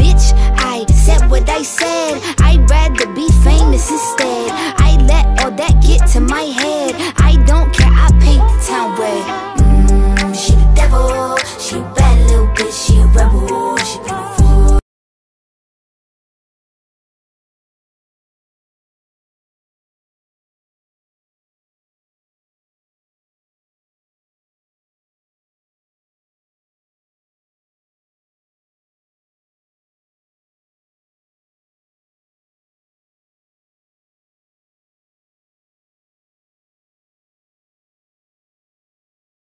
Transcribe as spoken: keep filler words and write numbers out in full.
bitch, I said what I said. I'd rather be famous instead. I let all that get to my head. I don't care, I paint the town red.